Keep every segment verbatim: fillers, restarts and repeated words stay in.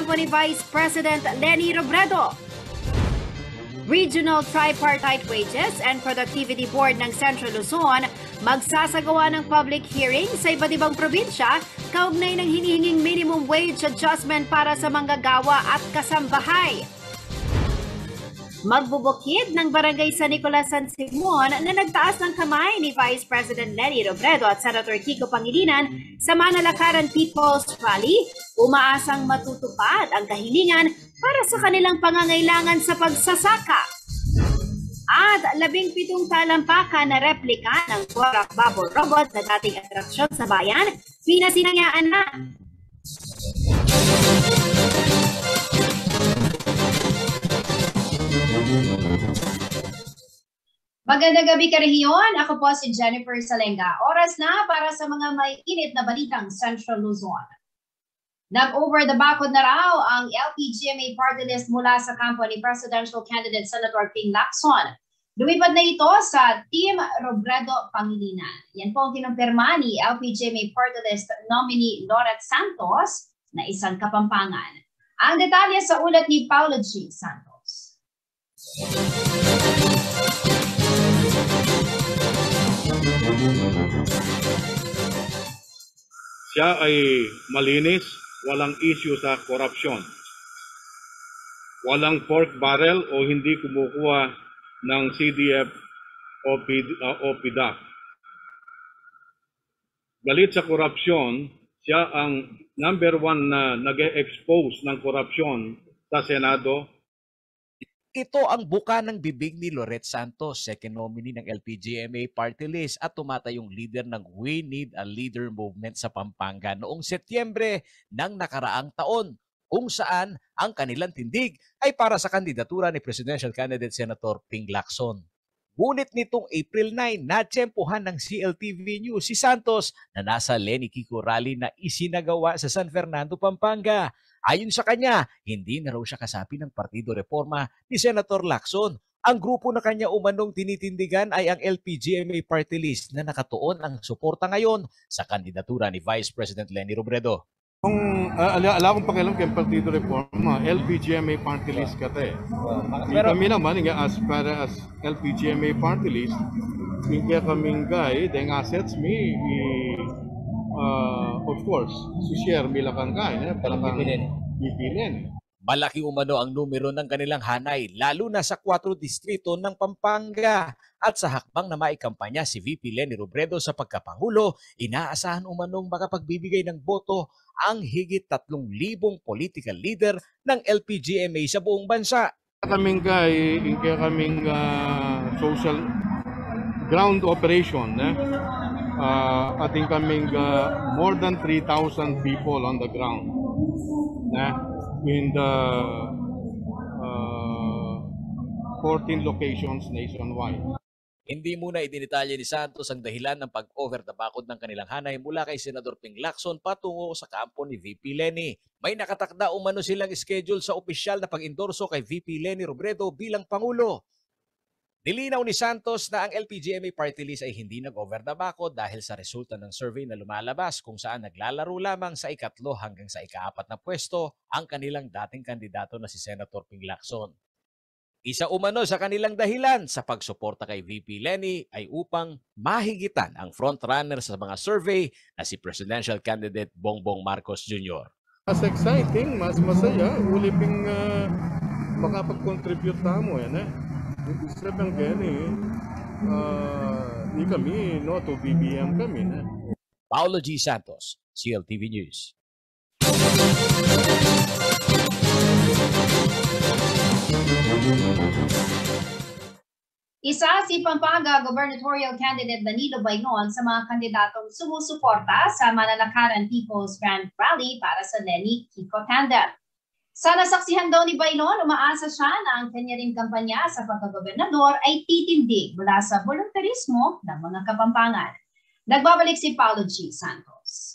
kampo ni Vice President Leni Robredo. Regional Tripartite Wages and Productivity Board ng Central Luzon magsasagawa ng public hearing sa iba't ibang probinsya kaugnay ng hinihinging minimum wage adjustment para sa manggagawa at kasambahay. Magbubukid ng barangay San Nicolas San Simon na nagtaas ng kamay ni Vice President Leni Robredo at Senator Kiko Pangilinan sa Manalakaran People's Rally, umaasang matutupad ang kahilingan para sa kanilang pangangailangan sa pagsasaka. At labing pitong talampakan na replika ng Borak Bubble Robot na dating atraksyon sa bayan, pinasinayaan na. Magandang gabi ka rehiyon. Ako po si Jennifer Salenga. Oras na para sa mga may init na balitang Central Luzon. Nag-over the bakod na raw ang L P G M A party list mula sa kampo ni Presidential Candidate Senator Ping Lacson. Lumipad na ito sa Team Robredo Pangilinan. Yan po ang kinumpirma ni L P G M A party list nominee Loret Santos na isang Kapampangan. Ang detalye sa ulat ni Paulo G. Santos. Siya ay malinis, walang issue sa korupsyon. Walang pork barrel o hindi kumukuha ng C D F o P D A P. Galit sa korupsyon, siya ang number one na nag-expose ng korupsyon sa Senado. Ito ang buka ng bibig ni Loret Santos, second nominee ng L P G M A party list at tumatayong leader ng We Need a Leader movement sa Pampanga noong Setyembre ng nakaraang taon, kung saan ang kanilang tindig ay para sa kandidatura ni Presidential Candidate Senator Ping Lacson. Ngunit nitong April nine, natsyempohan ng C L T V News si Santos na nasa Leni Kiko Rally na isinagawa sa San Fernando, Pampanga. Ayon sa kanya, hindi na raw siya kasapi ng Partido Reforma ni Senator Lacson. Ang grupo na kanya umanong tinitindigan ay ang L P G M A party list na nakatuon ang suporta ngayon sa kandidatura ni Vice President Leni Robredo. Kung uh, ala, ala akong pakialam kay Partido Reforma, L P G M A party list ka tayo. Pero kami naman, nga, as para as L P G M A party list, hindi kaming guy, the assets me, uh, of course, si share milakang guy, eh, palakang pipilin. Malaki umano ang numero ng kanilang hanay, lalo na sa kwatro distrito ng Pampanga. At sa hakbang na maikampanya si V P Leni Robredo sa pagkapangulo, inaasahan umanong makapagbibigay ng boto ang higit tatlong libong political leader ng L P G M A sa buong bansa. Kaming kay, kaya kaming uh, social ground operation, eh? uh, ating kaming uh, more than three thousand people on the ground. Eh? In the uh, fourteen locations nationwide. Hindi muna idinitalye ni Santos ang dahilan ng pag-over the bakod ng kanilang hanay mula kay Senador Ping Lacson patungo sa kampo ni V P Leni. May nakatakda umano silang schedule sa opisyal na pag-endorso kay V P Leni Robredo bilang Pangulo. Nilinaw ni Santos na ang L P G M A party list ay hindi nag-over the bakod dahil sa resulta ng survey na lumalabas kung saan naglalaro lamang sa ikatlo hanggang sa ikaapat na pwesto ang kanilang dating kandidato na si Senator Ping Lacson. Isa umano sa kanilang dahilan sa pagsuporta kay V P Leni ay upang mahigitan ang frontrunner sa mga survey na si Presidential Candidate Bongbong Marcos Junior Mas exciting, mas masaya, uliping uh, makapag-contribute tamo yan eh. Ibig sabihin gani, uh, di kami, no, to B B M kami na. Paulo G. Santos, C L T V News. Isa si Pampanga gubernatorial candidate Danilo Bainon sa mga kandidatong sumusuporta sa Manalakaran People's Grand Rally para sa Leni Kiko Tandem. Sa nasaksihan daw ni Bainon, umaasa siya na ang kanya ring kampanya sa pagkagobernador ay titindig mula sa voluntarismo ng mga Kapampangan. Nagbabalik si Paulo G. Santos.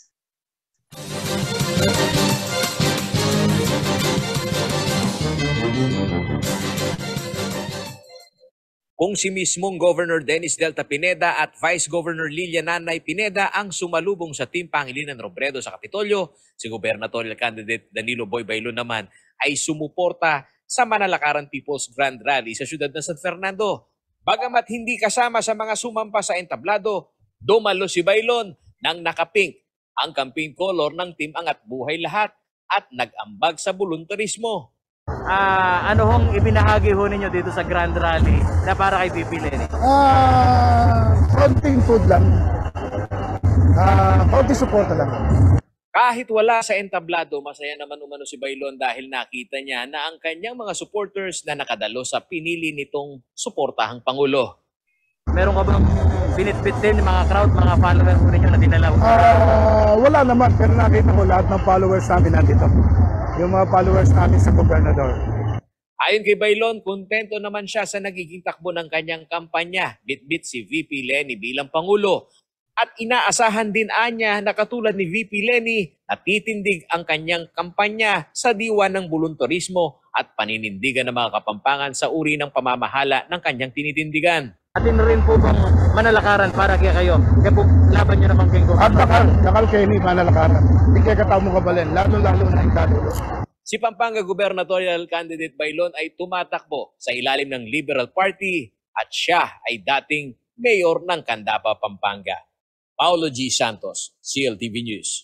Kung si mismong Governor Dennis Delta Pineda at Vice Governor Lilia Nanay Pineda ang sumalubong sa Team Pangilinan Robredo sa Kapitolyo, si gubernatorial candidate Danilo Boy Bailon naman ay sumuporta sa Manalakaran People's Grand Rally sa siyudad ng San Fernando. Bagamat hindi kasama sa mga sumampa sa entablado, dumalo si Bailon nang nakapink ang campaign color ng Team Angat Buhay Lahat at nag-ambag sa voluntarismo. Ah, ano hong ibinahagi ho ninyo dito sa Grand Rally na para kay V P Leni? Ah, konting food lang. Ah, konting support lang. Kahit wala sa entablado, masaya naman umano si Bailon dahil nakita niya na ang kanyang mga supporters na nakadalo sa pinili nitong suportahang Pangulo. Meron ka bang binitbit din ng mga crowd, mga followers ho ninyo na dinala? Ah, wala naman, pero nakita ko lahat ng followers namin nandito. Yung mga followers namin sa gobernador. Ayon kay Bailon, kontento naman siya sa nagiging takbo ng kanyang kampanya, bitbit si V P Leni bilang Pangulo. At inaasahan din anya na katulad ni V P Leni na titindig ang kanyang kampanya sa diwa ng voluntarismo at paninindigan ng mga Kapampangan sa uri ng pamamahala ng kanyang tinitindigan. Atin rin po bang manalakaran para kaya kayo? Kaya po laban nyo naman kay At Governor. bakal, bakal kayo ni manalakaran. Hindi kayo katao mo kabalin, lalo-lalo na ikadulo. Si Pampanga Gubernatorial Candidate Bailon ay tumatakbo sa ilalim ng Liberal Party at siya ay dating mayor ng Candaba, Pampanga. Paulo G. Santos, C L T V News.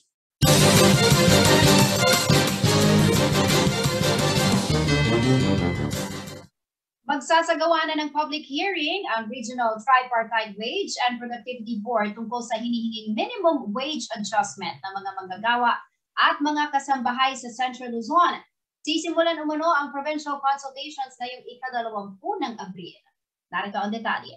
Magsasagawa na ng public hearing ang Regional Tripartite Wage and Productivity Board tungkol sa hinihinging minimum wage adjustment ng mga manggagawa at mga kasambahay sa Central Luzon. Sisimulan umano ang provincial consultations ngayong ikadalawampu ng Abril. Narito ang detalye.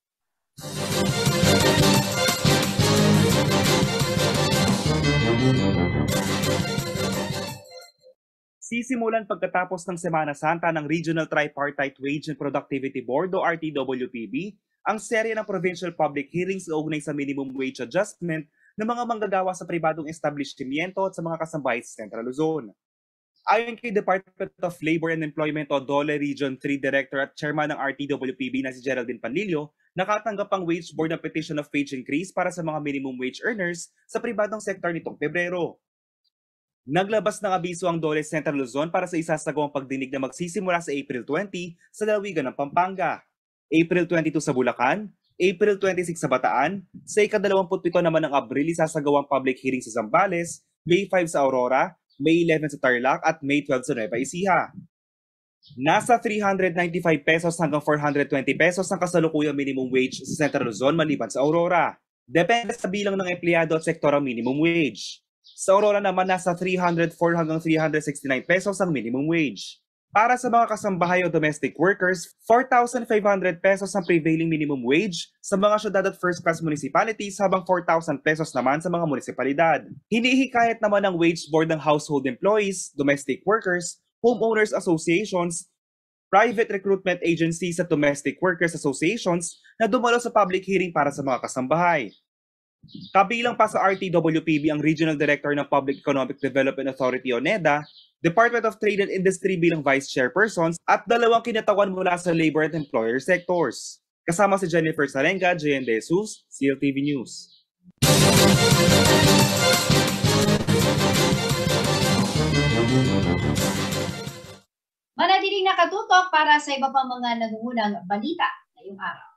Sisimulan pagkatapos ng Semana Santa ng Regional Tripartite Wage and Productivity Board o R T W P B ang serye ng provincial public hearings kaugnay sa minimum wage adjustment ng mga manggagawa sa pribadong establishmento at sa mga kasambahay sa Central Luzon. Ayon kay Department of Labor and Employment o DOLE Region three Director at Chairman ng R T W P B na si Geraldine Panlilio, nakatanggap ang Wage Board ng petition of wage increase para sa mga minimum wage earners sa pribadong sektor nitong Pebrero. Naglabas ng abiso ang DOLE Central Luzon para sa isasagawang pagdinig na magsisimula sa April twentieth sa lalawigan ng Pampanga, April twenty-two sa Bulacan, April twenty-six sa Bataan, sa ikadalawamput pito naman ng Abril isasagawang public hearing sa Zambales, May five sa Aurora, May eleven sa Tarlac at May twelve sa Nueva Ecija. Nasa three hundred ninety-five pesos hanggang four hundred twenty pesos ang kasalukuyang minimum wage sa Central Luzon maliban sa Aurora. Depende sa bilang ng empleyado at sektor ang minimum wage. Sa Aurora naman nasa three hundred four hanggang three hundred sixty-nine pesos ang minimum wage. Para sa mga kasambahay o domestic workers, four thousand five hundred pesos ang prevailing minimum wage sa mga syudad at first-class municipalities habang four thousand pesos naman sa mga munisipalidad. Hinihikayat naman ng Wage Board ng household employees, domestic workers, homeowners associations, private recruitment agencies at domestic workers associations na dumalo sa public hearing para sa mga kasambahay. Kabilang pa sa R T W P B ang Regional Director ng Public Economic Development Authority o NEDA, Department of Trade and Industry bilang Vice Chairpersons at dalawang kinatawan mula sa labor at employer sectors. Kasama si Jennifer Salenga, J N De Jesus, C L T V News. Manatiling nakatutok para sa iba pang mga nangungunang balita ngayong araw.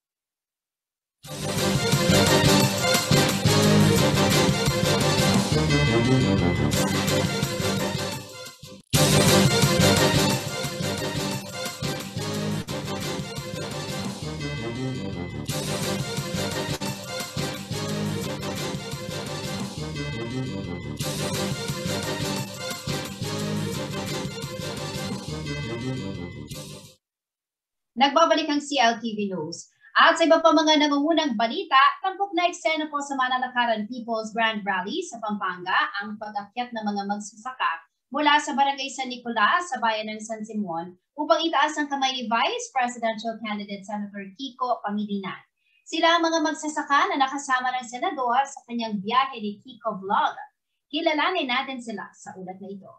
Nagbabalik ang C L T V News. At sa iba pa mga nangungunang balita, tampok na eksena po sa Manalakaran People's Grand Rally sa Pampanga ang pag-akyat ng mga magsasaka mula sa Barangay San Nicolas sa bayan ng San Simon upang itaas ang kamay ni Vice Presidential Candidate Senator Kiko Pangilinan. Sila ang mga magsasaka na nakasama ng senador sa kanyang biyahe ni Kiko Vlog. Kilalanin natin sila sa ulat na ito.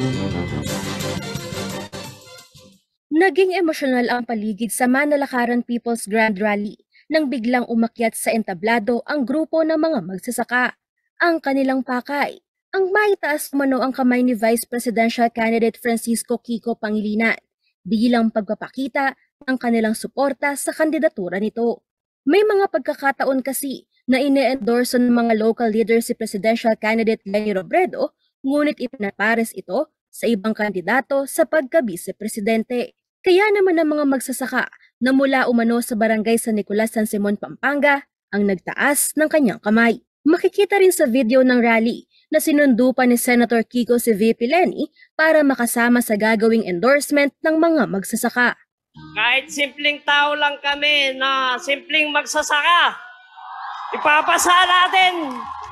Naging emosyonal ang paligid sa Manalakaran People's Grand Rally nang biglang umakyat sa entablado ang grupo ng mga magsasaka. Ang kanilang pakay, ang maitaas umano ang kamay ni Vice Presidential Candidate Francisco Kiko Pangilinan bilang pagpapakita ng kanilang suporta sa kandidatura nito. May mga pagkakataon kasi na ine-endorse ng mga local leaders si Presidential Candidate Leni Robredo, ngunit ipinapares ito sa ibang kandidato sa pagka-vice-presidente. Kaya naman ang mga magsasaka na mula umano sa barangay San Nicolas, San Simon, Pampanga ang nagtaas ng kanyang kamay. Makikita rin sa video ng rally na sinundo pa ni Senator Kiko si V P Leni para makasama sa gagawing endorsement ng mga magsasaka. Kahit simpleng tao lang kami na simpleng magsasaka, ipapasa natin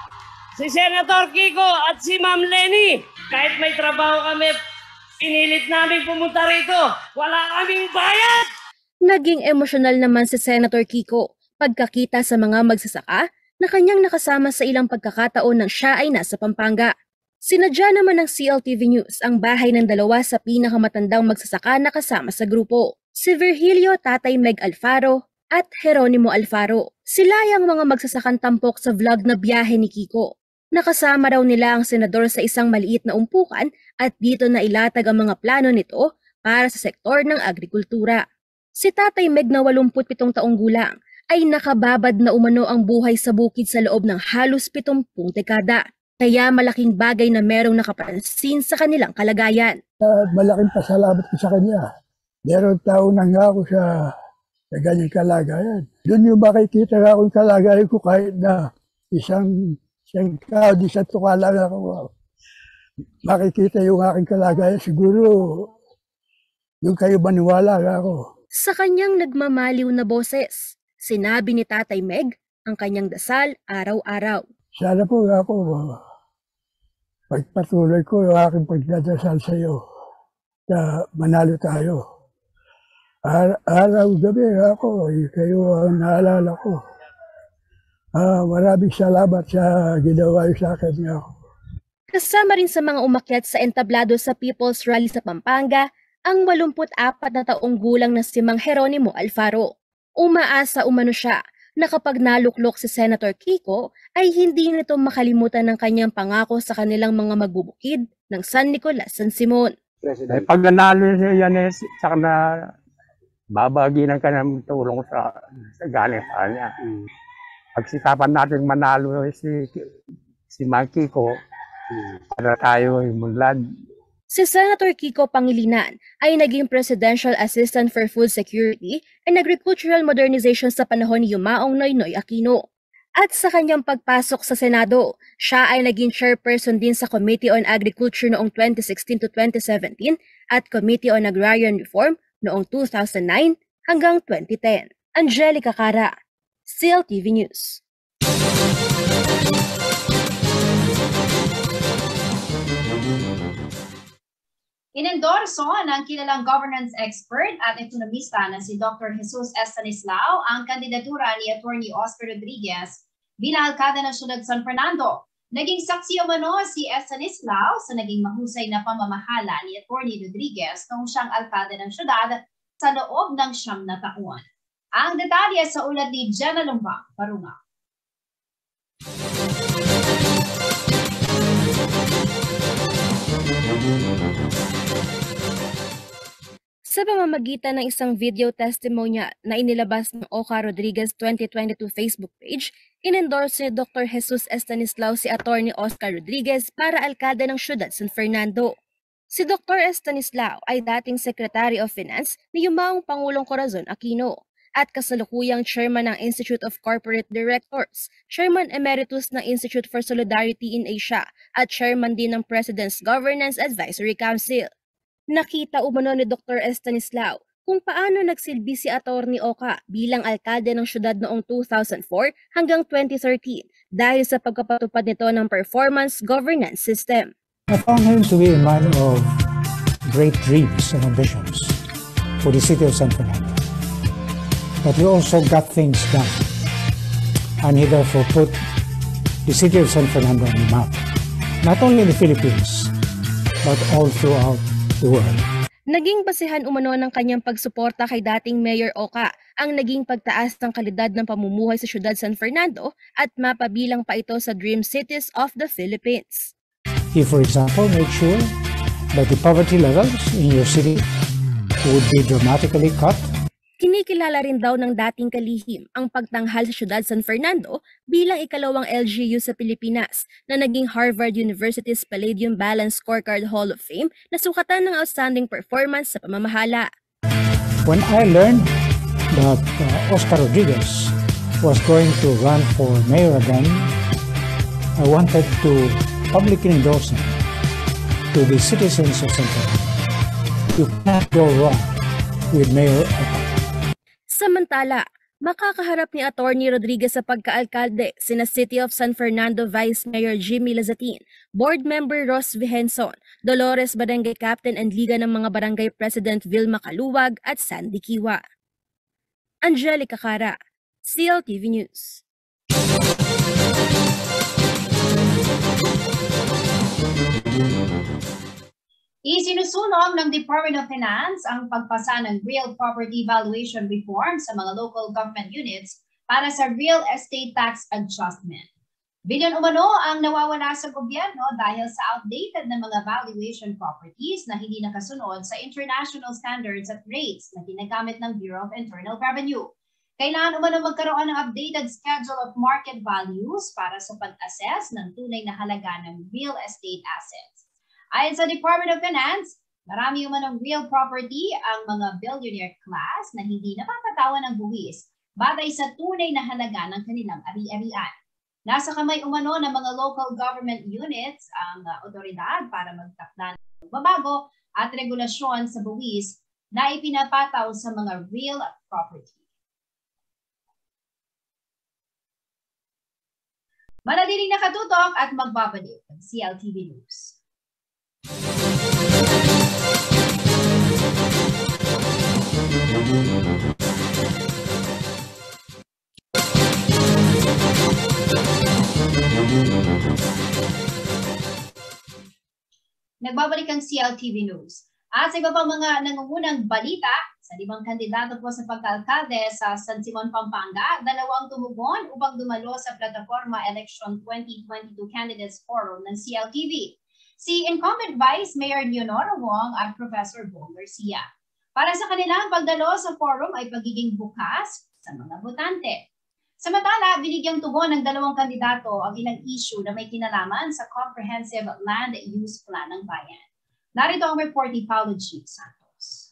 si Senator Kiko at si Ma'am Leni. Kahit may trabaho kami, pinilit namin pumunta rito. Wala kaming bayad! Naging emosyonal naman si Senator Kiko pagkakita sa mga magsasaka na kanyang nakasama sa ilang pagkakataon nang siya ay nasa Pampanga. Sinadya naman ng C L T V News ang bahay ng dalawa sa pinakamatandang magsasaka na kasama sa grupo, si Virgilio Tatay Meg Alfaro at Jeronimo Alfaro. Sila ang mga magsasakang tampok sa vlog na biyahe ni Kiko. Nakasama raw nila ang senador sa isang maliit na umpukan at dito na ilatag ang mga plano nito para sa sektor ng agrikultura. Si Tatay Meg na walumput pitong taong gulang ay nakababad na umano ang buhay sa bukid sa loob ng halos pitumpung dekada. Kaya malaking bagay na merong nakapansin sa kanilang kalagayan. Uh, malaking pasalamat ko sa kanya. Meron tao na nga ako sa, sa ganyang kalagayan. Doon yung makikita nga akong kalagayan ko kahit na isang Siyang tao, di sa tukala lang ako. Makikita yung aking kalagayan, siguro yung kayo maniwala ako. Sa kanyang nagmamaliw na boses, sinabi ni Tatay Meg ang kanyang dasal araw-araw. Sana po ako, pagpatuloy ko yung aking pagdadasal sa iyo na manalo tayo. Ar Araw-gabi ako, kayo ang naalala ko. Ah, maraming salamat sa ginawa sa akin niyo. Kasama rin sa mga umakyat sa entablado sa People's Rally sa Pampanga ang walumput apat na taong gulang na si Mang Jeronimo Alfaro. Umaasa umano siya na kapag naluklok si Senator Kiko ay hindi nito makalimutan ng kanyang pangako sa kanilang mga magbubukid ng San Nicolas, San Simon. Eh, pag nanalo siya yan eh, saka na babaginan ka ng tulong sa, sa galing sa kanya. Hmm. Pagsikapan natin manalo si, si Mang Kiko para tayo imunlad. Si Senator Kiko Pangilinan ay naging Presidential Assistant for Food Security and Agricultural Modernization sa panahon ni Yumaong Noynoy Aquino. At sa kanyang pagpasok sa Senado, siya ay naging chairperson din sa Committee on Agriculture noong twenty sixteen to twenty seventeen at Committee on Agrarian Reform noong two thousand nine hanggang twenty ten. Angelica Cara, C L T V News. Inendorso ng kilalang governance expert at ekonomista na si Doctor Jesus Estanislao ang kandidatura ni Attorney Oscar Rodriguez bilang alkalde ng siyudad San Fernando. Naging saksi umano si Estanislao sa naging mahusay na pamamahala ni Attorney Rodriguez noong siyang alkalde ng siyudad sa loob ng siyam na taon. Ang detalye sa ulat ni Jenna Lumbang, Parunga. Sa pamamagitan ng isang video testimonya na inilabas ng Oka Rodriguez twenty twenty-two Facebook page, inendorse ni Doctor Jesus Estanislao si Attorney Oscar Rodriguez para alkalde ng siyudad San Fernando. Si Doctor Estanislao ay dating Secretary of Finance ni Yumaong Pangulong Corazon Aquino at kasalukuyang Chairman ng Institute of Corporate Directors, Chairman Emeritus ng Institute for Solidarity in Asia at Chairman din ng President's Governance Advisory Council. Nakita umano ni Doctor Estanislao kung paano nagsilbi si Attorney Oka bilang alkalde ng siyudad noong two thousand four hanggang twenty thirteen dahil sa pagkapatupad nito ng performance governance system. I found him to be a man of great dreams and ambitions for the city of San Fernando. But he also got things done, and he therefore put the city of San Fernando on the map, not only in the Philippines, but all throughout the world. Naging basehan umano ng kanyang pagsuporta kay dating Mayor Oka ang naging pagtaas ng kalidad ng pamumuhay sa siyudad San Fernando at mapabilang pa ito sa Dream Cities of the Philippines. He, for example, made sure that the poverty levels in your city would be dramatically cut. Kinikilala rin daw ng dating kalihim ang pagtanghal sa siyudad San Fernando bilang ikalawang L G U sa Pilipinas na naging Harvard University's Palladium Balance Scorecard Hall of Fame na sukatan ng outstanding performance sa pamamahala. When I learned that uh, Oscar Rodriguez was going to run for mayor again, I wanted to publicly endorse him to the citizens of San Fernando. You can't go wrong with Mayor Oka. Samantala, makakaharap ni Attorney Rodriguez sa pagkaalkalde sina City of San Fernando Vice Mayor Jimmy Lazatin, Board Member Ross Vihenson, Dolores Barangay Captain and Liga ng mga Barangay President Vilma Kaluwag at Sandy Kiwa. Angelica Cara, C L T V News. Isinusunog ng Department of Finance ang pagpasa ng Real Property Valuation Reform sa mga local government units para sa real estate tax adjustment. Bilyon umano ang nawawala sa gobyerno dahil sa outdated na mga valuation properties na hindi nakasunod sa international standards at rates na ginagamit ng Bureau of Internal Revenue. Kailangan umano magkaroon ng updated schedule of market values para sa pag-assess ng tunay na halaga ng real estate assets. Ayon sa Department of Finance, marami umanong real property ang mga billionaire class na hindi napapatawan ng buwis batay sa tunay na halaga ng kanilang ari-arian. Nasa kamay umano ng mga local government units ang uh, otoridad para magtakda ng babago at regulasyon sa buwis na ipinapataw sa mga real property. Manatiling nakatutok at magbabalik ng C L T V News. Nagbabalik ang C L T V News. At sa iba pang mga nangungunang balita, sa limang kandidato po sa pagkaalkalde sa San Simon, Pampanga, dalawang tumugon upang dumalo sa Plataforma Election twenty twenty-two Candidates Forum ng C L T V. Si incumbent Vice Mayor Leonora Wong at Professor Bong Garcia. Para sa kanilang pagdalo sa forum ay pagiging bukas sa mga botante. Samantala, binigyang tugon ng dalawang kandidato ang ilang issue na may kinalaman sa Comprehensive Land Use Plan ng bayan. Narito ang report ni Paulo G. Santos.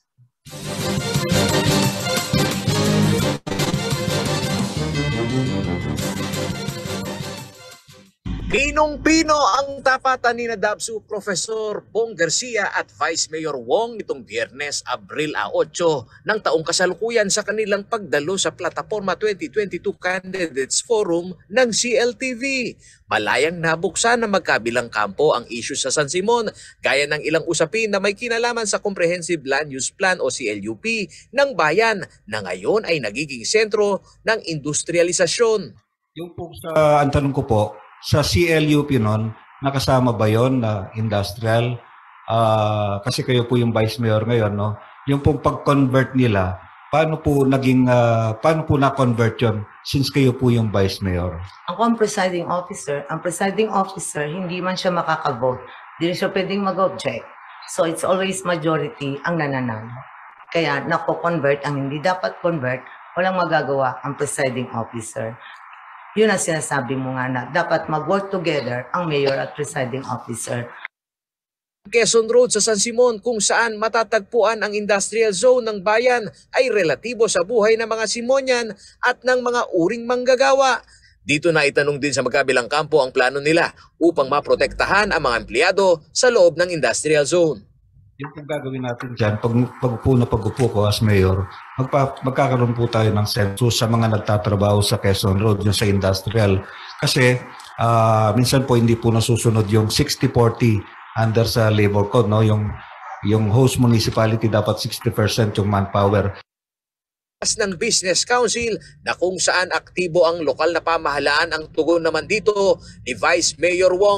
Pinong-pino ang tapatan ni Nadabsu Professor Bong Garcia at Vice Mayor Wong nitong Biyernes, Abril eight ng taong kasalukuyan sa kanilang pagdalo sa Plataforma twenty twenty-two Candidates Forum ng C L T V. Malayang nabuksan ng magkabilang kampo ang issue sa San Simon, gaya ng ilang usapin na may kinalaman sa Comprehensive Land Use Plan o C L U P ng bayan na ngayon ay nagiging sentro ng industrialisasyon. Yung po sa ang tanong ko po, sa C L U P noon, nakasama ba yon na industrial? Uh, kasi kayo po yung Vice Mayor ngayon, no? Yung pong pag-convert nila, paano po naging, uh, paano po na-convert yon since kayo po yung Vice Mayor? Ako ang presiding officer. Ang presiding officer, hindi man siya makaka-vote. Hindi siya pwedeng mag-object. So it's always majority ang nananalo. Kaya nako-convert ang hindi dapat convert, walang magagawa ang presiding officer. Yun ang sinasabi mo nga na dapat mag-work together ang mayor at presiding officer. Quezon Road sa San Simon kung saan matatagpuan ang industrial zone ng bayan ay relatibo sa buhay ng mga Simonian at ng mga uring manggagawa. Dito na itanong din sa magkabilang kampo ang plano nila upang maprotektahan ang mga empleyado sa loob ng industrial zone. Yung pong gagawin natin dyan, pag, pag-upo na pag-upo ko as mayor, magpa, magkakaroon po tayo ng census sa mga nagtatrabaho sa Quezon Road, yung sa industrial. Kasi uh, minsan po hindi po nasusunod yung sixty forty under sa labor code, no? Yung, yung host municipality dapat sixty percent yung manpower. Ng Business Council na kung saan aktibo ang lokal na pamahalaan ang tugon naman dito ni Vice Mayor Wong.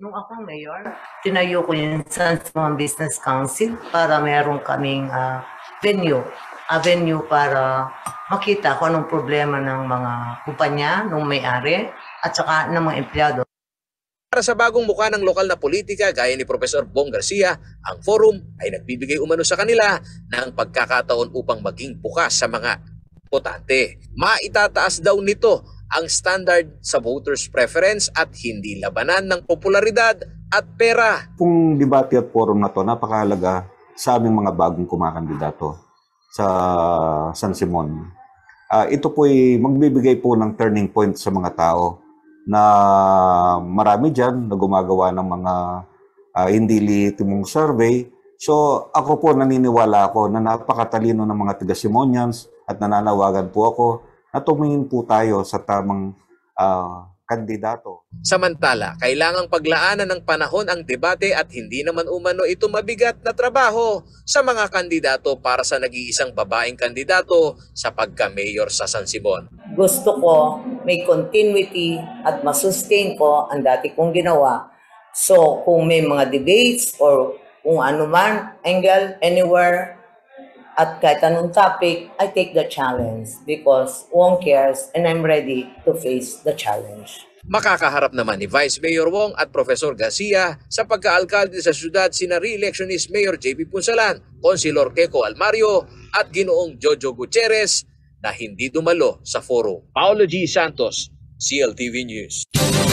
nung ako mayor, tinayo ko yung San Juan Business Council para meron kaming uh, venue, avenue para makita kung anong problema ng mga kumpanya, ng may-ari, at saka ng mga empleyado. Para sa bagong mukha ng lokal na politika gaya ni Professor Bong Garcia, ang forum ay nagbibigay umano sa kanila ng pagkakataon upang maging bukas sa mga botante. Maitataas daw nito ang standard sa voters' preference at hindi labanan ng popularidad at pera. Kung debate at forum na to, napakahalaga sa aming mga bagong kumakandidato sa San Simon. Uh, ito po'y magbibigay po ng turning point sa mga tao na marami dyan na gumagawa ng mga uh, hindi lehitimong survey. So ako po naniniwala ako na napakatalino ng mga taga-Simonians at nananawagan po ako na tumingin po tayo sa tamang uh, kandidato. Samantala, kailangang paglaanan ng panahon ang debate at hindi naman umano ito mabigat na trabaho sa mga kandidato para sa nag-iisang babaeng kandidato sa pagka-mayor sa San Simon. Gusto ko may continuity at masustain ko ang dati kong ginawa. So kung may mga debates or kung ano man, angle, anywhere, at kahit anong topic, I take the challenge because Wong cares and I'm ready to face the challenge. Makakaharap naman ni Vice Mayor Wong at Professor Garcia sa pagka-alkalde sa syudad sina re-electionist Mayor J P Punsalan, Councilor Keko Almario at Ginoong Jojo Gutierrez na hindi dumalo sa forum. Paolo G. Santos, C L T V News.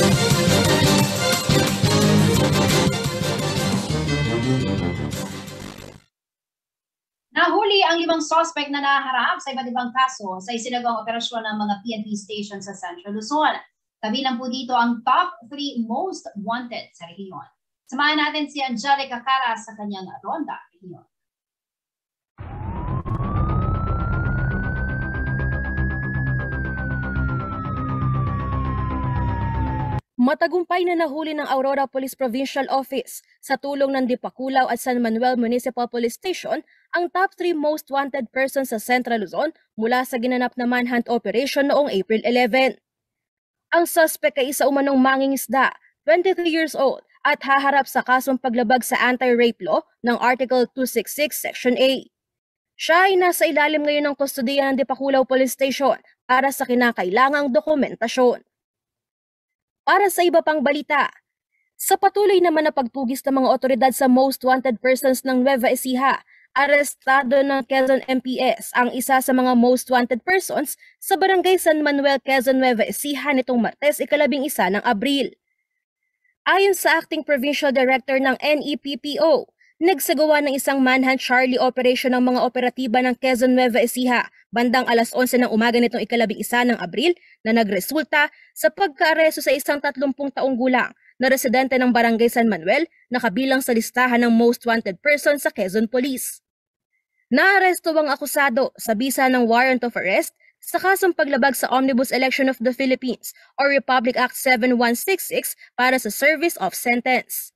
Nahuli ang limang suspect na naharap sa iba't ibang kaso sa isinagawang operasyon ng mga P N P station sa Central Luzon. Kabilang po dito ang top three most wanted sa rehiyon. Samahan natin si Angelica Cara sa kanyang ronda rehiyon. Matagumpay na nahuli ng Aurora Police Provincial Office sa tulong ng Dipakulaw at San Manuel Municipal Police Station ang top three most wanted persons sa Central Luzon mula sa ginanap na manhunt operation noong April eleventh. Ang suspect ay isa umanong mangingisda, twenty-three years old, at haharap sa kasong paglabag sa anti-rape law ng Article two sixty-six Section A. Siya ay nasa ilalim ngayon ng kustudiya ng Dipakulaw Police Station para sa kinakailangang dokumentasyon. Para sa iba pang balita, sa patuloy naman na pagtugis ng mga otoridad sa most wanted persons ng Nueva Ecija, arestado ng Quezon M P S ang isa sa mga most wanted persons sa Barangay San Manuel, Quezon, Nueva Ecija nitong Martes, ikalabing isa ng Abril. Ayon sa Acting Provincial Director ng N E P P O, nagsagawa ng isang manhunt Charlie operation ng mga operatiba ng Quezon, Nueva Ecija bandang alas onse ng umaga nitong ikalabing isa ng Abril na nagresulta sa pagkaaresto sa isang tatlumpung taong gulang na residente ng Barangay San Manuel na kabilang sa listahan ng most wanted person sa Quezon Police. Naaresto ang akusado sa bisa ng warrant of arrest sa kasong paglabag sa Omnibus Election of the Philippines or Republic Act seven one six six para sa service of sentence.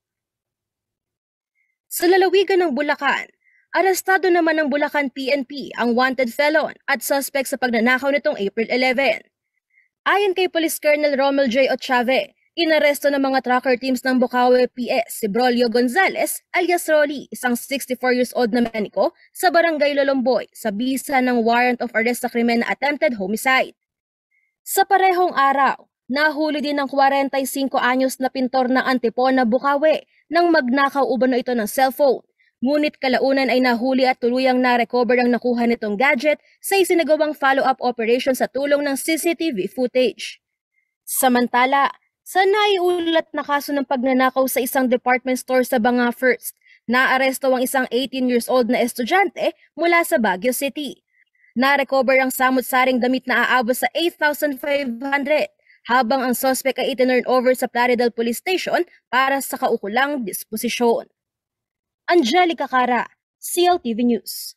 Sa lalawigan ng Bulacan, arestado naman ng Bulacan P N P ang wanted felon at suspect sa pagnanakaw nitong April eleventh. Ayon kay Police Colonel Romel J. Ochave, inaresto ng mga tracker teams ng Bukawi P S si Brolio Gonzales alias Rolly, isang sixty-four years old na mekaniko sa Barangay Lolomboy sa bisa ng warrant of arrest sa krimen na attempted homicide. Sa parehong araw, nahuli din ng forty-five anyos na pintor ng Antipona, Bukawi nang magnakaw umano ito ng cellphone. Ngunit kalaunan ay nahuli at tuluyang na-recover ang nakuha nitong gadget sa isinagawang follow-up operation sa tulong ng C C T V footage. Samantala, sa naiulat na kaso ng pagnanakaw sa isang department store sa Banga First, naaresto ang isang eighteen years old na estudyante mula sa Baguio City. Na-recover ang samut-saring damit na aabot sa eight thousand five hundred, habang ang suspect ay itinurn over sa Plaridel Police Station para sa kaukulang disposisyon. Angelica Cara, C L T V News.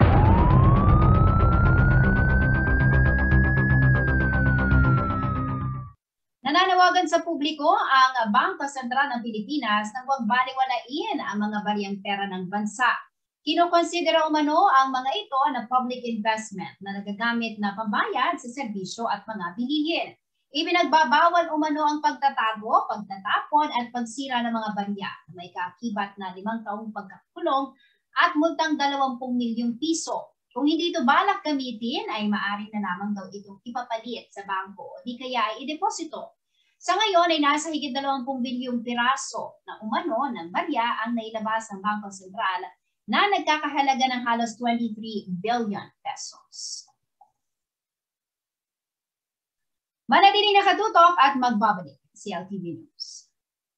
Nananawagan sa publiko ang Bangko Sentral ng Pilipinas na huwag baliwalain ang mga bariyang pera ng bansa. Kinokonsidera umano ang mga ito na public investment na nagagamit na pambayad sa serbisyo at mga bilihin. Ibinagbabawal umano ang pagtatago, pagtatapon at pagsira ng mga barya. May kaakibat na limang taong pagkakulong at multang dalawampung milyong piso. Kung hindi ito balak gamitin, ay maaari na lamang daw itong ipapalit sa bangko o di kaya ay ideposito. Sa ngayon ay nasa higit dalawampung bilyong piraso na umano ng barya ang nailabas ng Bangko Sentral na nagkakahalaga ng halos twenty-three billion pesos. Manatiling nakatutok at magbabalik si L T V News.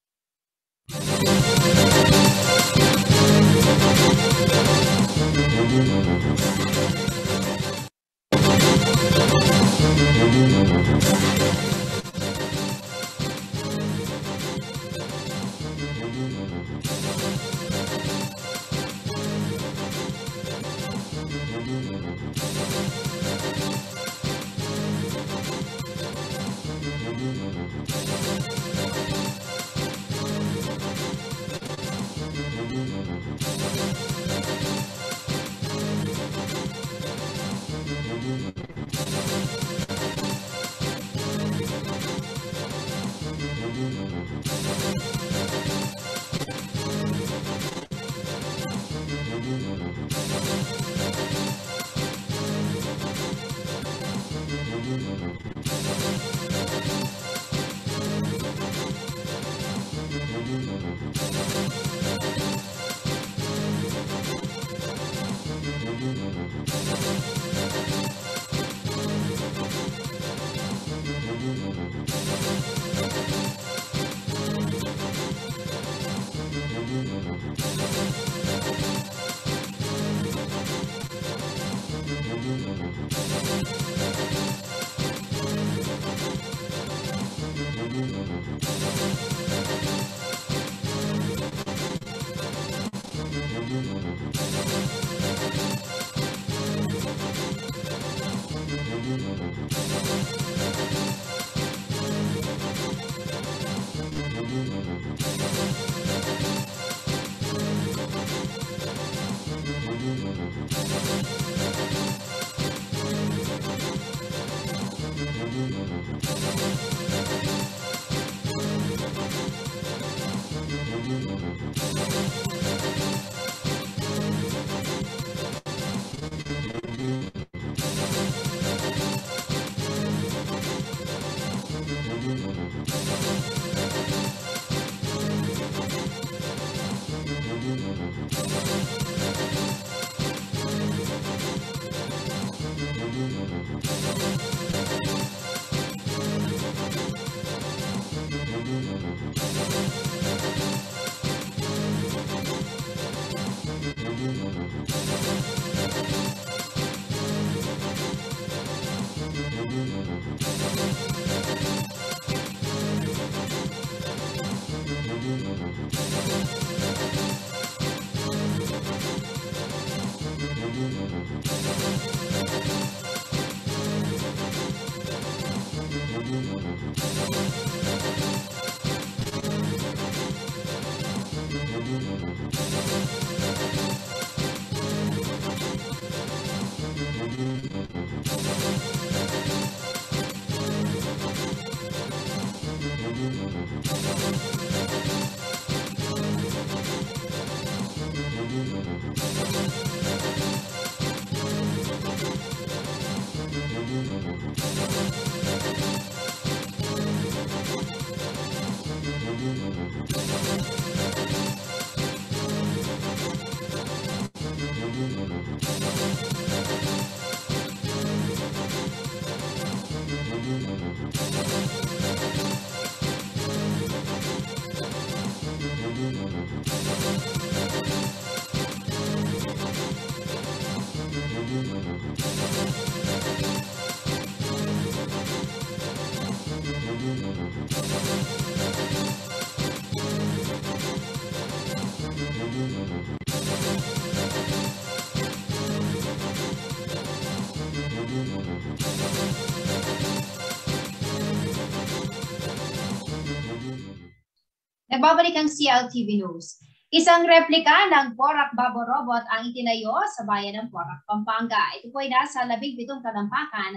Nagbabalik ang C L T V News. Isang replika ng Porac Babo Robot ang itinayo sa bayan ng Porac, Pampanga. Ito po ay nasa labing pitong talampakan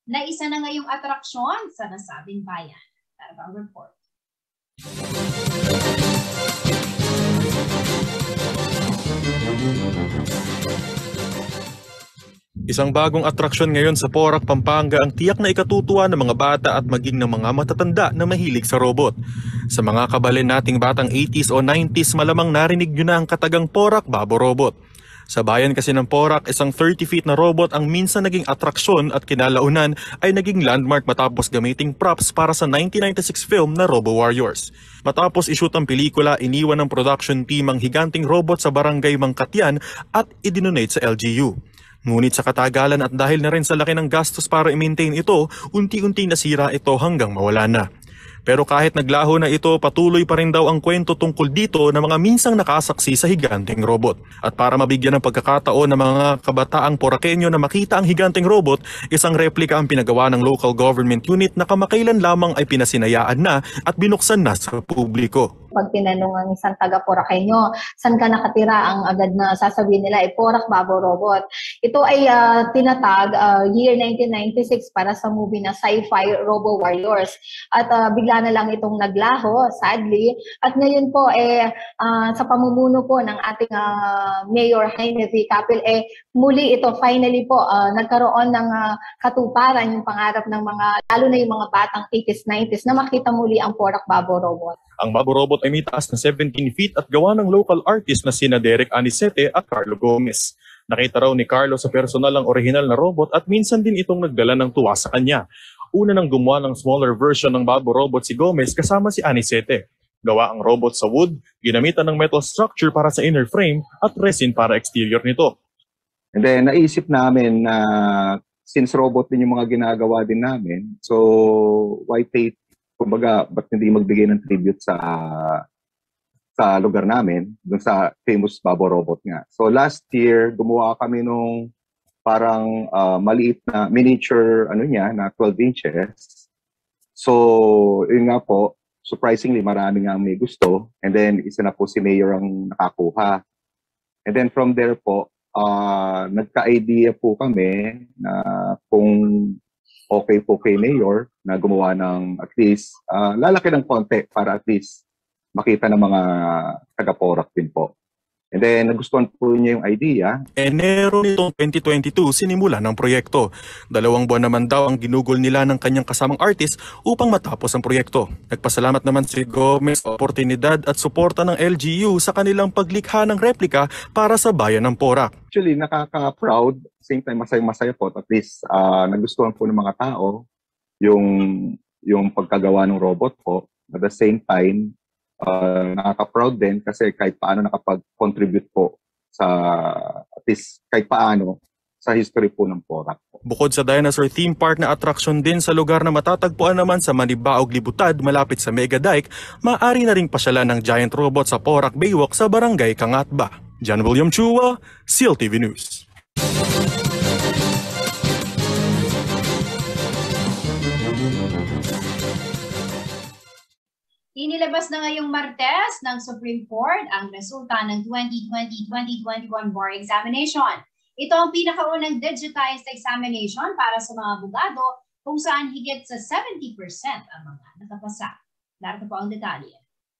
na isa na ngayong atraksyon sa nasabing bayan. Narabang report. Isang bagong atraksyon ngayon sa Porac, Pampanga ang tiyak na ikatutuwa ng mga bata at maging ng mga matatanda na mahilig sa robot. Sa mga kabalin nating batang eighties o nineties, malamang narinig nyo na ang katagang Porac Babo Robot. Sa bayan kasi ng Porac, isang thirty feet na robot ang minsan naging atraksyon at kinalaunan ay naging landmark matapos gamiting props para sa nineteen ninety-six film na Robo Warriors. Matapos ishoot ang pelikula, iniwan ng production team ang higanting robot sa barangay Mangkatyan at idinonate sa L G U. Ngunit sa katagalan at dahil na rin sa laki ng gastos para i-maintain ito, unti-unting nasira ito hanggang mawala na. Pero kahit naglaho na ito, patuloy pa rin daw ang kwento tungkol dito na mga minsang nakasaksi sa higanting robot. At para mabigyan ng pagkakataon ng mga kabataang Poraqueño na makita ang higanting robot, isang replika ang pinagawa ng local government unit na kamakailan lamang ay pinasinayaan na at binuksan na sa publiko. Pag tinanong ang isang taga-Poraqueño, saan ka nakatira, ang agad na sasabihin nila ay Porac Babo Robot. Ito ay uh, tinatag uh, year nineteen ninety-six para sa movie na sci-fi Robo Warriors. At uh, bigla na lang itong naglaho, sadly. At ngayon po, eh, uh, sa pamumuno po ng ating uh, Mayor Jaime V. Capil, eh, muli ito, finally po, uh, nagkaroon ng uh, katuparan yung pangarap ng mga, lalo na yung mga batang eighties, nineties, na makita muli ang Porac Babo Robot. Ang Babo Robot ay may taas na seventeen feet at gawa ng local artist na sina Derek Anicete at Carlo Gomez. Nakita raw ni Carlo sa personal ang original na robot at minsan din itong nagdala ng tuwa sa kanya. Una nang gumawa ng smaller version ng Babo Robot si Gomez kasama si Anicete. Gawa ang robot sa wood, ginamitan ng metal structure para sa inner frame at resin para exterior nito. And then naisip namin na since robot din yung mga ginagawa din namin, so why pay, kumbaga, ba't hindi magbigay ng tribute sa sa lugar namin, dun sa famous Babo Robot nga. So last year, gumawa kami nung parang uh, maliit na miniature ano niya, na twelve inches. So, yun nga po, surprisingly, marami nga may gusto. And then, isa na po si Mayor ang nakakuha. And then from there po, uh, nagka-idea po kami na kung okay po kay Mayor na gumawa ng at least, uh, lalaki ng konti para at least makita ng mga taga-Porac din po. And then, nagustuhan po niya yung idea. Enero nitong twenty twenty-two, sinimula ng proyekto. Dalawang buwan naman daw ang ginugol nila ng kanyang kasamang artist upang matapos ang proyekto. Nagpasalamat naman si Gomez sa oportunidad at suporta ng L G U sa kanilang paglikha ng replika para sa bayan ng Porac. Actually, nakaka-proud. Same time, masaya-masaya po. At least, uh, nagustuhan po ng mga tao yung, yung pagkagawa ng robot po. At the same time, Uh, nakaka-proud din kasi kahit paano nakapag-contribute po sa, at least kahit paano, sa history po ng Porac. Bukod sa dinosaur theme park na attraction din sa lugar na matatagpuan naman sa Manibaog, Libutad, malapit sa Mega Dike, maaari na ring pasyalan ng giant robot sa Porac Baywalk sa Barangay Kangatba. John William Chua, S E A L T V News. Inilabas na ngayong Martes ng Supreme Court ang resulta ng twenty twenty to twenty twenty-one bar examination. Ito ang pinakaunang digitized examination para sa mga abogado kung saan higit sa seventy percent ang mga nakapasa. Narito po ang detalye.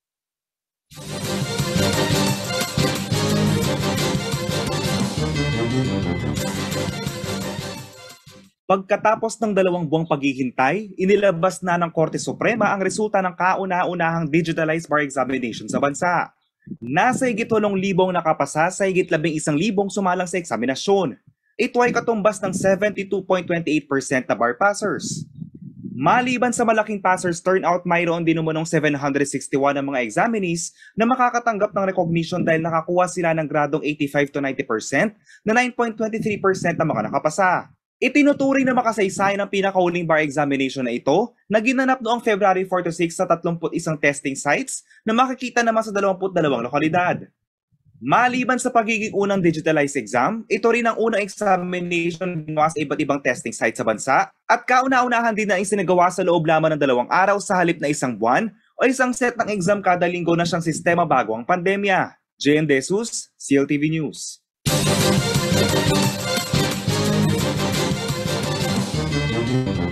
Pagkatapos ng dalawang buwang paghihintay, inilabas na ng Korte Suprema ang resulta ng kauna-unahang digitalized bar examination sa bansa. Nasa higit walong libong nakapasa sa higit labing isang libong sumalang sa eksaminasyon. Ito ay katumbas ng seventy-two point two eight percent na bar passers. Maliban sa malaking passers turnout, mayroon din umunong seven hundred sixty-one ang mga examinees na makakatanggap ng recognition dahil nakakuha sila ng gradong eighty-five to ninety percent na nine point two three percent ang mga nakapasa. Itinuturing na makasaysayan ang pinakauling bar examination na ito na ginanap noong February four to six sa thirty-one testing sites na makikita naman sa twenty-two lokalidad. Maliban sa pagiging unang digitalized exam, ito rin ang unang examination ginawa sa iba't ibang testing sites sa bansa at kauna-unahan din na isinagawa sa loob lamang ng dalawang araw sa halip na isang buwan o isang set ng exam kada linggo na siyang sistema bago ang pandemya. J M Desus, S E A L T V News. Thank you.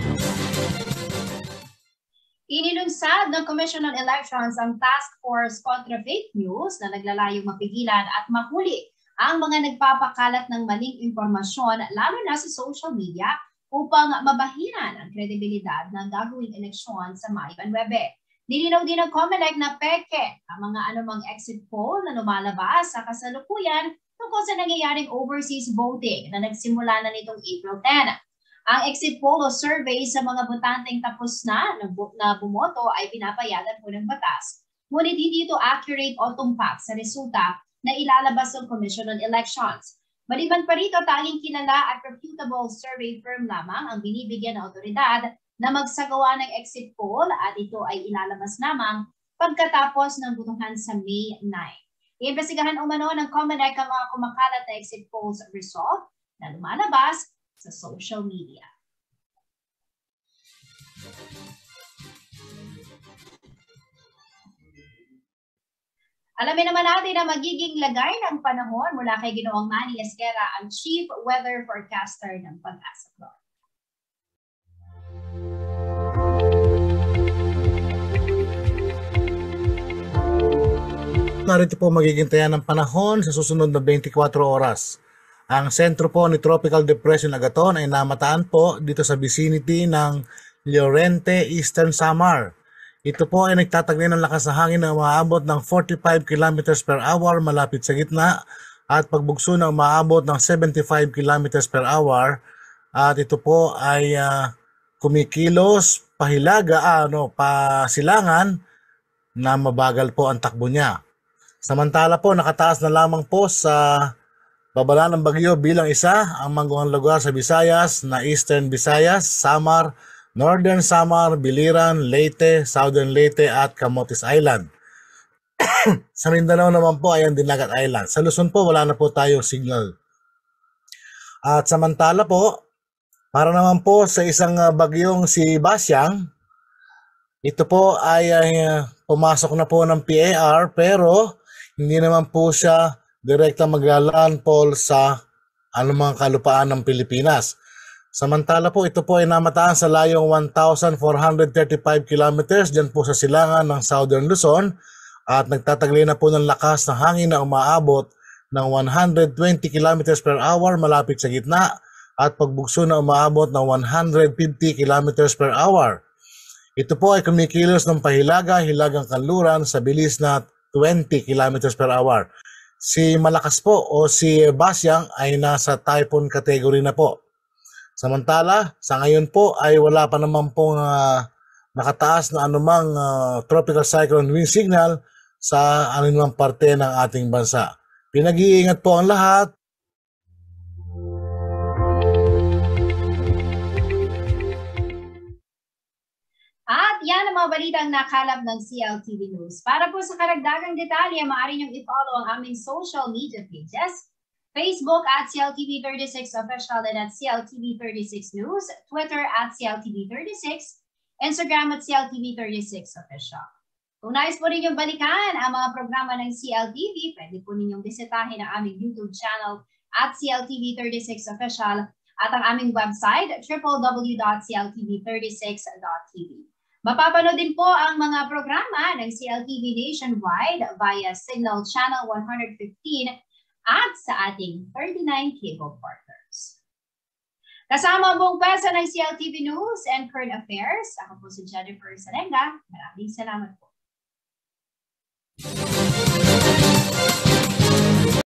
Inilunsad ng Commission on Elections ang Task Force kontra Fake News na naglalayong mapigilan at mahuli ang mga nagpapakalat ng maling impormasyon lalo na sa social media upang mabahiran ang kredibilidad ng gagawing eleksyon sa Mayo nuwebe. Nilinaw din ng COMELEC na peke ang mga anumang exit poll na lumalabas sa kasalukuyan tungkol sa nangyayaring overseas voting na nagsimula na nitong April tenth. Ang exit poll o survey sa mga botanteng tapos na na bumoto ay pinapayagan po ng batas. Ngunit hindi ito accurate o tumpak sa resulta na ilalabas ng Commission on Elections. Maliban pa rito, tanging kilala at reputable survey firm lamang ang binibigyan ng otoridad na magsagawa ng exit poll at ito ay ilalabas lamang pagkatapos ng butuhan sa May ninth. Iimbestigahan umano ng COMELEC ang mga kumakalat na exit polls result na lumalabas sa social media. Alamin naman natin ang magiging lagay ng panahon mula kay Ginoong Manny Esguerra, ang Chief Weather Forecaster ng Pag-asa Club. Narito po magiging taya ng panahon sa susunod na twenty-four oras. Ang sentro po ni Tropical Depression Agaton ay namataan po dito sa vicinity ng Llorente, Eastern Samar. Ito po ay nagtataglay ng lakas na hangin na umaabot ng forty-five kilometers per hour malapit sa gitna at pagbugso na umaabot ng seventy-five kilometers per hour. At ito po ay uh, kumikilos pahilaga, ano, pasilangan na mabagal po ang takbo niya. Samantala po nakataas na lamang po sa babala ng bagyo bilang isa ang mangguhang lugar sa Visayas na Eastern Visayas, Samar, Northern Samar, Biliran, Leyte, Southern Leyte at Camotes Island. Sa Mindanao naman po ay ang Dinagat Island. Sa Luzon po wala na po tayong signal. At samantala po, para naman po sa isang bagyong si Basyang, ito po ay uh, pumasok na po ng P A R pero hindi naman po siya direkta maglalandfall sa anumang kalupaan ng Pilipinas. Samantala po, ito po ay namataan sa layong one thousand four hundred thirty-five kilometers dyan po sa silangan ng Southern Luzon at nagtataglay na po ng lakas na hangin na umaabot ng one hundred twenty kilometers per hour malapit sa gitna at pagbugso na umaabot ng one hundred fifty kilometers per hour. Ito po ay kumikilos ng pahilaga, hilagang kanluran sa bilis na twenty kilometers per hour. Si Malakas po o si Basyang ay nasa typhoon category na po. Samantala, sa ngayon po ay wala pa naman pong uh, nakataas na anumang uh, tropical cyclone wind signal sa anumang parte ng ating bansa. Pinag-iingat po ang lahat. At yan ang mga balitang nakalap ng C L T V News. Para po sa karagdagang detalye, maaari niyong i-follow ang aming social media pages. Facebook at C L T V thirty-six Official and at C L T V thirty-six News, Twitter at C L T V thirty-six, Instagram at C L T V thirty-six Official. Kung nais po ninyong balikan ang mga programa ng C L T V, pwede po ninyong bisitahin ang aming YouTube channel at C L T V thirty-six Official at ang aming website w w w dot c l t v thirty-six dot t v. Mapapanood din po ang mga programa ng C L T V nationwide via Signal Channel one fifteen at sa ating thirty-nine cable partners. Kasama ang buong pesa ng C L T V News and Current Affairs, ako po si Jennifer Salenga. Maraming salamat po.